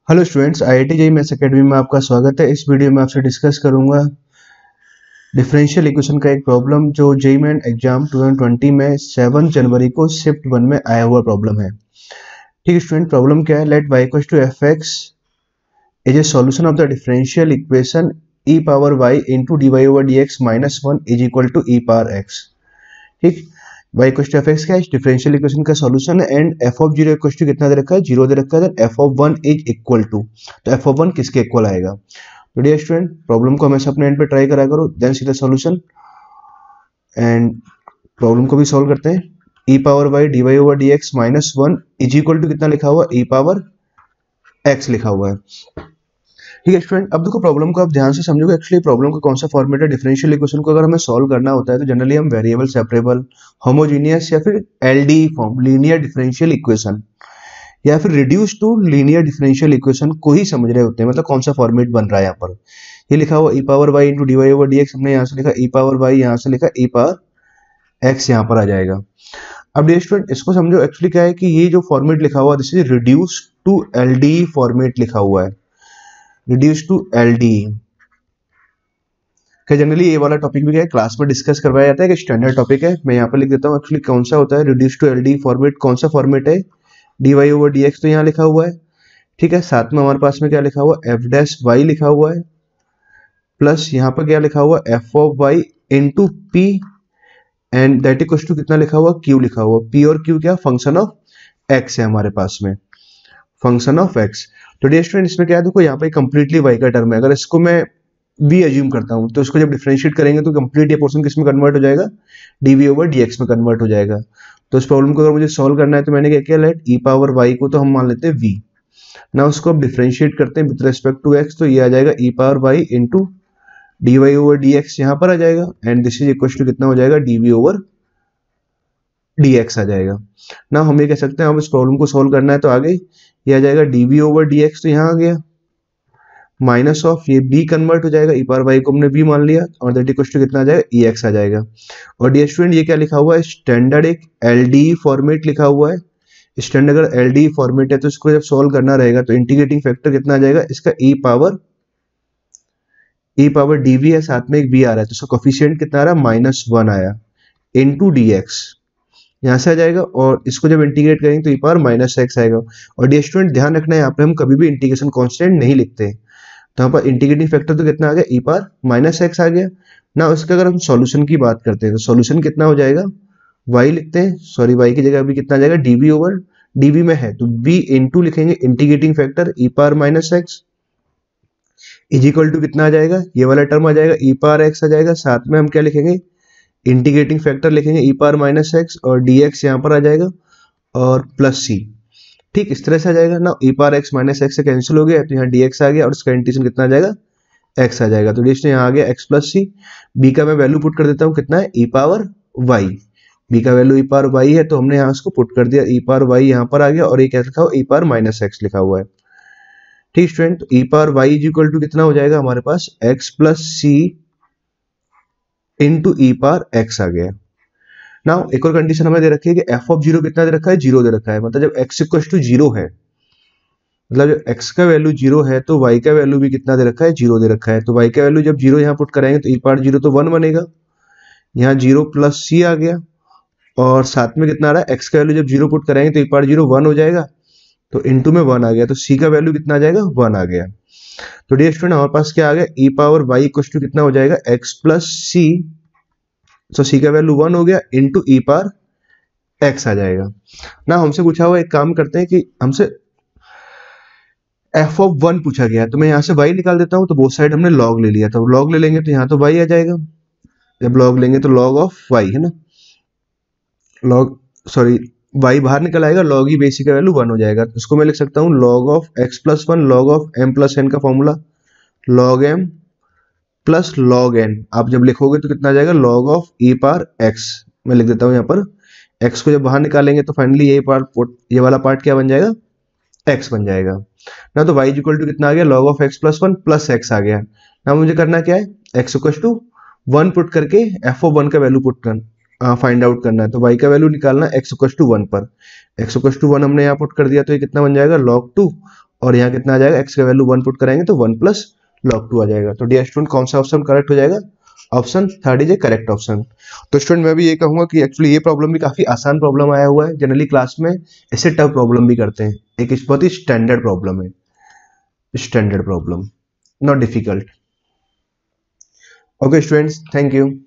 Hello students, IIT JEE maths academy में आपका स्वागत है। इस वीडियो में आपसे डिस्कस करूंगा डिफरेंशियल इक्वेशन का एक प्रॉब्लम जो जेईई मेन एग्जाम 2020 में 7 जनवरी को शिफ्ट 1 में आया हुआ प्रॉब्लम है। ठीक है स्टूडेंट, प्रॉब्लम क्या है? Let y equals to F X is a solution of the differential equation e power y into D Y over D X minus 1 is equal to e power x। ठीक, y equals to F X का differential equation का solution है and f of 0 equals to कितना दे रखा है? 0 दे रखा है। f of 1 is equal to, तो f ऑफ 1 किसके इक्वल आएगा? तो डियर स्टूडेंट, प्रॉब्लम को हमेशा अपने एंड पे ट्राई करा करो, then see the solution. And problem को भी सॉल्व करते हैं। e power y D Y over D X minus 1 is equal to कितना लिखा हुआ? e पावर x लिखा हुआ है। ठीक है स्टूडेंट, अब देखो प्रॉब्लम को आप ध्यान से समझोगे। एक्चुअली प्रॉब्लम का कौन सा फॉर्मेट है? डिफरेंशियल इक्वेशन को अगर हमें सॉल्व करना होता है तो जनरली हम वेरिएबल सेपरेबल, होमोजीनियस या फिर LDE form, linear differential equation, या फिर reduce to linear differential equation को ही समझ रहे होते हैं। मतलब कौन सा फॉर्मेट बन रहा है यहाँ पर। ये लिखा हुआ e power y into D Y over D X, हमने यहाँ से लिखा e पावर y, यहाँ से लिखा e पावर x, यहाँ पर आ जाएगा। अब डियर स्टूडेंट इसको समझो। एक्चुअली क्या है कि ये जो फॉर्मेट लिखा हुआ this is reduce to LDE format लिखा हुआ है, रिड्यूस टू एलडीई। जनरली ये वाला टॉपिक भी क्या है क्लास में डिस्कस करवाया जाता है कि स्टैंडर्ड टॉपिक है। मैं यहाँ पर लिख देता हूँ एक्चुअली कौन सा होता है रिड्यूस टू एलडीई फॉर्मेट। कौन सा फॉर्मेट है? D Y over D X तो यहाँ लिखा हुआ है, ठीक है। साथ में हमारे पास में क्या लिखा हुआ? एफ डैश वाई लिखा हुआ है, प्लस यहाँ पर क्या लिखा हुआ? F of Y into P, and that equals to कितना लिखा हुआ? क्यू लिखा हुआ। पी और क्यू क्या? फंक्शन ऑफ एक्स है हमारे पास में, फंक्शन ऑफ एक्स। तो डियर स्टूडेंट इसमें क्या है, देखो यहाँ पे कंप्लीटली वाई का टर्म है। अगर इसको मैं v एज्यूम करता हूँ तो इसको जब डिफरेंशिएट करेंगे तो कंप्लीट ये पोर्शन किस में कन्वर्ट हो जाएगा? dv ओवर dx में कन्वर्ट हो जाएगा। तो इस प्रॉब्लम को अगर मुझे सॉल्व करना है तो मैंने क्या किया? लेट e पावर y को तो हम मान लेते हैं v ना, उसको अब डिफरेंशिएट करते हैं विद रिस्पेक्ट टू x, तो ये आ जाएगा e power y into D Y over D X यहाँ पर आ जाएगा, and this is equal to कितना हो जाएगा? dv ओवर dx आ जाएगा ना। हम ये कह सकते हैं अब इस प्रॉब्लम को सॉल्व करना है तो आगे ये आ जाएगा dv ओवर dx, तो यहाँ आ गया माइनस ऑफ ये b कन्वर्ट हो जाएगा, e पावर y को हमने b मान लिया, और दैट इक्वल टू कितना आ जाएगा? ex आ जाएगा। और डियर स्टूडेंट ये क्या लिखा हुआ है? स्टैंडर्ड एक एलडीई फॉर्मेट लिखा हुआ है। स्टैंडर्ड अगर एलडीई फॉर्मेट है तो इसको जब सॉल्व करना रहेगा तो इंटीग्रेटिंग फैक्टर कितना आ जाएगा? इसका e पावर dv है, साथ में एक b आ रहा है तो इसका कोफिशिएंट कितना आ रहा है? -1 आया इंटू dx, यहाँ से आ जाएगा। और इसको जब इंटीग्रेट करेंगे तो e पावर -x आएगा। और डियर स्टूडेंट ध्यान रखना है यहाँ पे हम कभी भी इंटीग्रेशन कांस्टेंट नहीं लिखते, तो यहाँ पर इंटीग्रेटिंग फैक्टर तो कितना आ गया? e पावर -x आ गया ना। उसका अगर हम सॉल्यूशन की बात करते हैं तो सॉल्यूशन कितना हो जाएगा? y लिखते हैं, सॉरी y की जगह अभी कितना आ जाएगा? dv ओवर dv में है तो b इंटू लिखेंगे integrating factor e power -x is equal to कितना आ जाएगा? ये वाला टर्म आ जाएगा e पावर x आ जाएगा। साथ में हम क्या लिखेंगे? इंटीग्रेटिंग फैक्टर लिखेंगे e पावर -x, और dx यहाँ पर आ जाएगा और प्लस c। ठीक, इस तरह से आ जाएगा ना। e पावर x -x से कैंसिल हो गया तो यहाँ dx आ गया और इसका इंटीग्रेशन कितना आ जाएगा? x आ जाएगा। तो डियर यहाँ आ गया x प्लस सी। b का मैं वैल्यू पुट कर देता हूँ, कितना है? e power y। b का वैल्यू e पावर y है तो हमने यहाँ उसको पुट कर दिया, e पावर y यहाँ पर आ गया, और ये क्या लिखा हुआ? e पावर -x लिखा हुआ है। ठीक student, e power y is equal to कितना हो जाएगा हमारे पास? x plus C into e power x आ गया ना। एक और कंडीशन हमें दे रखी है कि f ऑफ 0 कितना दे रखा है? 0 दे रखा है। मतलब जब x इक्वल टू 0 है, मतलब जब x का वैल्यू 0 है तो y का वैल्यू भी कितना दे रखा है? 0 दे रखा है। तो y का वैल्यू जब 0 यहाँ पुट कराएंगे तो e पावर 0 तो 1 बनेगा, यहाँ 0 प्लस c आ गया, और साथ में कितना आ रहा है? x का वैल्यू जब 0 पुट कराएंगे तो e पावर 0 1 हो जाएगा, तो इनटू में 1 आ गया, तो c का वैल्यू कितना आ जाएगा? 1 आ गया। तो डियर स्टूडेंट हमारे पास क्या आ गया? e power y equal to कितना हो जाएगा? x प्लस सी, तो c का वैल्यू 1 हो गया इंटू e पावर x आ जाएगा ना। हमसे पूछा हुआ, एक काम करते हैं कि हमसे f ऑफ 1 पूछा गया है, तो मैं यहाँ से y निकाल देता हूँ। तो बोथ साइड हमने log ले लिया था, log ले लेंगे तो यहाँ तो y आ जाएगा। जब log लेंगे तो log ऑफ y है ना, log सॉरी y बाहर निकल आएगा, log ही बेसिक का वैल्यू 1 हो जाएगा। तो इसको मैं लिख सकता हूँ log of x plus 1, log of m plus n का formula log m plus log n। आप जब लिखोगे तो कितना आ जाएगा? log of e power x। मैं लिख देता हूँ यहाँ पर, x को जब बाहर निकालेंगे तो फाइनली ये वाला पार्ट क्या बन जाएगा? x बन जाएगा ना। तो y इक्वल टू कितना आ गया? log of x plus 1 plus x आ गया ना। मुझे करना क्या है? x इक्वल टू 1 पुट करके f ऑफ 1 का वैल्यू पुट करना, फाइंड आउट करना है। तो y का वैल्यू निकालना x इक्वल टू 1 पर, x इक्वल टू 1 हमने यहाँ पुट कर दिया तो ये कितना बन जाएगा? log 2, और यहाँ कितना आ जाएगा, x का वैल्यू 1 पुट कराएंगे तो 1 प्लस log 2 आ जाएगा। तो डियर स्टूडेंट कौन सा ऑप्शन करेक्ट हो जाएगा, option third is a correct option. तो स्टूडेंट मैं भी ये कहूंगा कि एक्चुअली ये प्रॉब्लम भी काफी आसान प्रॉब्लम आया हुआ है, जनरली क्लास में ऐसे टफ प्रॉब्लम भी करते हैं, एक बहुत ही स्टैंडर्ड प्रॉब्लम है, standard problem, not difficult. Okay students, thank you.